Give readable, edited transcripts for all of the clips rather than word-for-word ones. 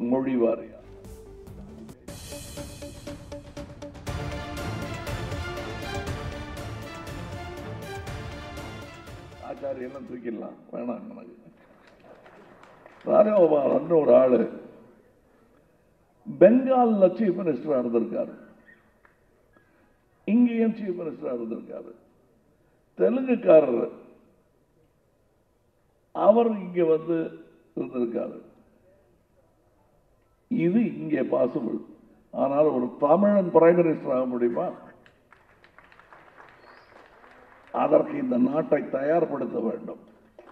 மொழி வாரியா ஆச்சாரியெல்லாம் தூக்கிடலாம், வேணாம். எனக்கு ராஜகோபாலன் ஒரு ஆளு பெங்கால்ல சீஃப் மினிஸ்டரா இருந்திருக்காரு, இங்கேயும் சீஃப் மினிஸ்டரா இருந்திருக்காரு. தெலுங்குக்காரர் அவர் இங்க வந்து இருந்திருக்காரு. இது இங்கே பாசிபிள். ஆனால் ஒரு தமிழன் பிரைம் மினிஸ்டர் ஆக முடியுமா? அதற்கு இந்த நாட்டை தயார்படுத்த வேண்டும்.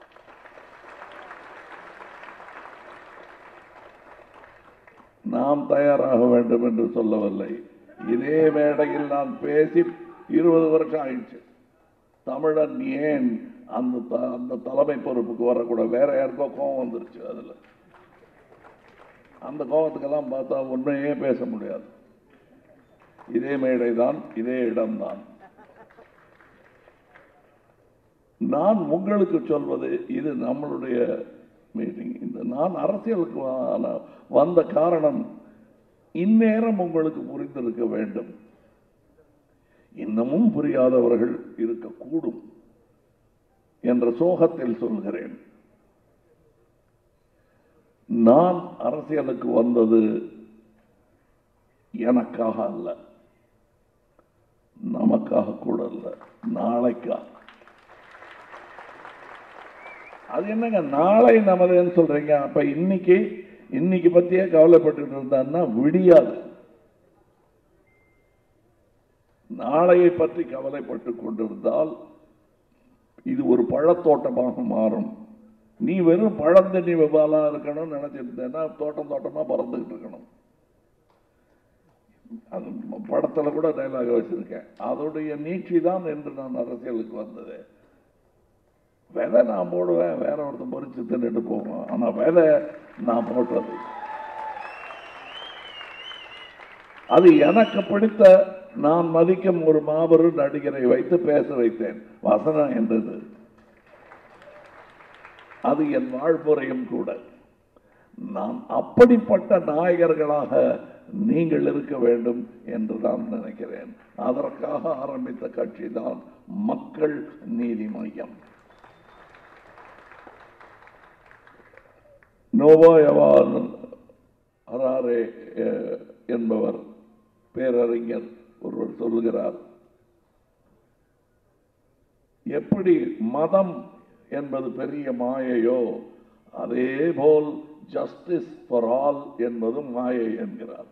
நாம் தயாராக வேண்டும் என்று சொல்லவில்லை. இதே மேடையில் நான் பேசி 20 வருஷம் ஆயிடுச்சு. தமிழன் ஏன் அந்த தலைமை பொறுப்புக்கு வரக்கூடாது? வேற யாருக்கோ கோபம் வந்துருச்சு. அதுல அந்த கோபத்துக்கெல்லாம் பார்த்தா உண்மையே பேச முடியாது. இதே மேடை தான், இதே இடம்தான். நான் உங்களுக்கு சொல்வது, இது நம்மளுடைய மீட்டிங். இந்த நான் அரசியலுக்கு வந்த காரணம் இந்நேரம் உங்களுக்கு புரிந்திருக்க வேண்டும். இன்னமும் புரியாதவர்கள் இருக்கக்கூடும் என்ற சோகத்தில் சொல்கிறேன். நான் அரசியலுக்கு வந்தது எனக்காக அல்ல, நமக்காக கூட அல்ல, நாளைக்காக. அது என்னங்க நாளை நமதுன்னு சொல்றீங்க? அப்ப இன்னைக்கு பத்தியே கவலைப்பட்டு இருந்தான்னா விடியாது. நாளையை பற்றி கவலைப்பட்டு கொண்டிருந்தால் இது ஒரு பழத்தோட்டமாக மாறும். நீ வெறும் பழந்தண்ணி விபாலா இருக்கணும் நினைச்சிருந்தேன்னா தோட்டமா பறந்துகிட்டு இருக்கணும். அது படத்துல கூட டைலாக் வச்சிருக்கேன். அதோடைய நீட்சி தான் என்று நான் அரசியலுக்கு வந்தது. விதை நான் போடுவேன், வேற ஒருத்தன் பொறிச்சு தின்னுட்டு போவேன். ஆனா விதை நான் போட்டது. அது எனக்கு பிடித்த, நான் மதிக்கும் ஒரு மாபெரும் நடிகரை வைத்து பேச வைத்தேன். வசனம் என்றது அது என் வாழ்முறையும் கூட. நான் அப்படிப்பட்ட நாயகர்களாக நீங்கள் இருக்க வேண்டும் என்று நான் நினைக்கிறேன். அதற்காக ஆரம்பித்த கட்சி தான் மக்கள் நீதி மையம். நோபா ஹராரே என்பவர் பேரறிஞர் ஒருவர் சொல்லுகிறார், எப்படி மதம் என்பது பெரிய மாயையோ அதே போல் ஜஸ்டிஸ் ஃபார் ஆல் என்பதும் மாயை என்கிறார்.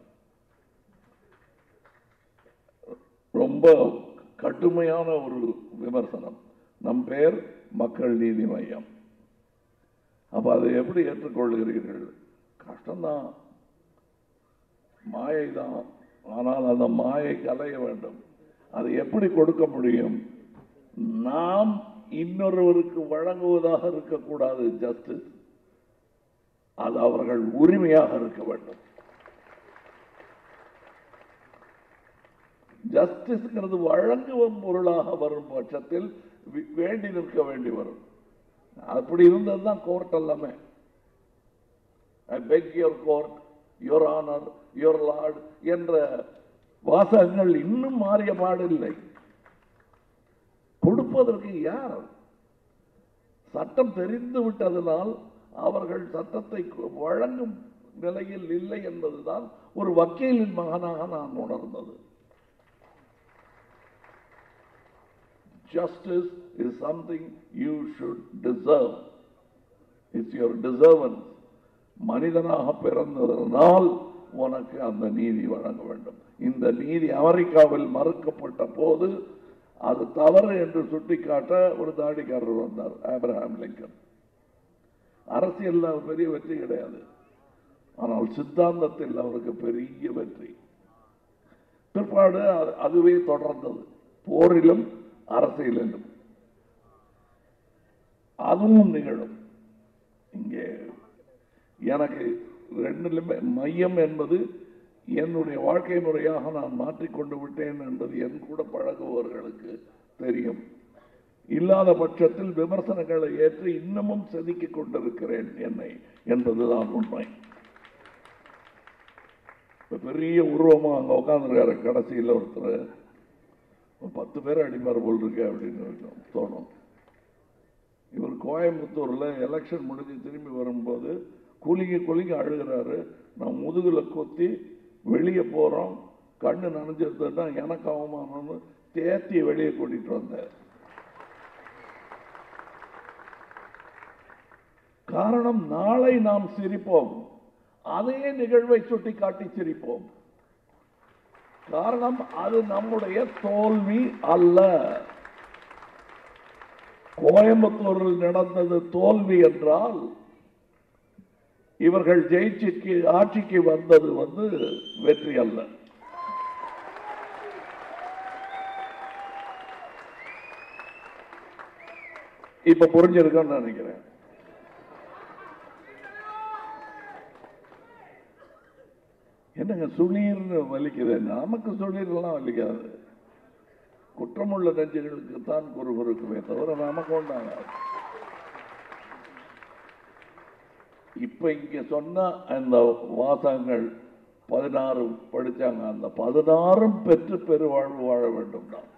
ரொம்ப கடுமையான ஒரு விமர்சனம். நம் பெயர் மக்கள் நீதி மையம். அப்ப அதை எப்படி ஏற்றுக்கொள்கிறீர்கள்? கஷ்டம்தான், மாயை தான். ஆனால் அந்த மாயை கலைய வேண்டும். அதை எப்படி கொடுக்க முடியும்? நாம் இன்னொருவருக்கு வழங்குவதாக இருக்கக்கூடாது ஜஸ்டிஸ். அது அவர்கள் உரிமையாக இருக்க வேண்டும். ஜஸ்டிஸ்ங்கிறது வழங்குவம் பொருளாக வரும் பட்சத்தில் வேண்டி நிற்க வேண்டி வரும். அப்படி இருந்ததுதான் கோர்ட் எல்லாமே. I beg your court, your honor, your lord என்ற வாசகங்கள் இன்னும் மாறிய பாடில்லை. கொடுப்பதற்கு யார்? சட்டம் தெரிந்து விட்டதனால் அவர்கள் சட்டத்தை வழங்கும் நிலையில் இல்லை என்பதுதான் ஒரு வக்கீலின் மகனாக நான் உணர்ந்தது. Justice is something you should deserve. It's your deservance. மனிதனாக பிறந்ததனால் உனக்கு அந்த நீதி வழங்க வேண்டும். இந்த நீதி அமெரிக்காவில் மறுக்கப்பட்ட போது அது தவறு என்று சுட்டிக்காட்ட ஒரு தாடிக்காரர் வந்தார், ஆப்ரஹாம் லிங்கன். அரசியல் அவர் பெரிய வெற்றி கிடையாது, ஆனால் சித்தாந்தத்தில் அவருக்கு பெரிய வெற்றி. பிற்பாடு அதுவே தொடர்ந்தது, போரிலும் அரசியலிலும். அதுவும் நிகழும். இங்கே எனக்கு ரெண்டிலுமே மையம் என்பது என்னுடைய வாழ்க்கை முறையாக நான் மாற்றிக்கொண்டு விட்டேன் என்பது என் கூட பழகுபவர்களுக்கு தெரியும். இல்லாத பட்சத்தில் விமர்சனங்களை ஏற்று இன்னமும் செதுக்கிக் கொண்டிருக்கிறேன் என்னை என்பதுதான் உண்மை. பெரிய உருவமா அங்க உட்காந்துருக்காரு கடைசியில் ஒருத்தர் 10 பேர் அடிமாறு போல் இருக்கு அப்படின்னு தோணும். இவர் கோயம்புத்தூர்ல எலெக்ஷன் முடிஞ்சு திரும்பி வரும்போது குலுங்கி அழுகிறாரு. நான் முதுகுல கொத்தி வெளியே போறோம், கண்ணு நனைஞ்சிருந்தா எனக்கு அவமானம்னு தேத்தி வெளியே கூட்டிட்டு வந்தார். காரணம், நாளை நாம் சிரிப்போம், அதே நிகழ்வை சுட்டி காட்டி சிரிப்போம். காரணம், அது நம்முடைய தோல்வி அல்ல. கோயம்புத்தூரில் நடந்தது தோல்வி என்றால், இவர்கள் ஆட்சிக்கு வந்தது வெற்றி அல்ல. இப்ப புரிஞ்சிருக்கன்னு நினைக்கிறேன். என்னங்க சுளீர்னு வலிக்குது? நமக்கு சுளீர்லாம் வலிக்காது. குற்றமுள்ள நெஞ்சுகளுக்கு தான் குறுகுறுக்குமே தவிர நமக்கு ஒன்றாங்க. இப்ப இங்க சொன்ன அந்த வாசகங்கள் 16 படிச்சாங்க. அந்த 16 பெற்று பெருவாழ்வு வாழ வேண்டும் தான்.